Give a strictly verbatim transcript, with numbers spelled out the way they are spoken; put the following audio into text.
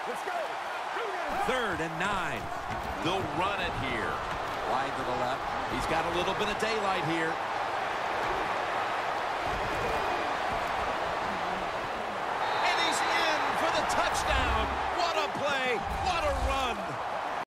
Third and nine. They'll run it here. Wide to the left. He's got a little bit of daylight here. And he's in for the touchdown. What a play. What a run.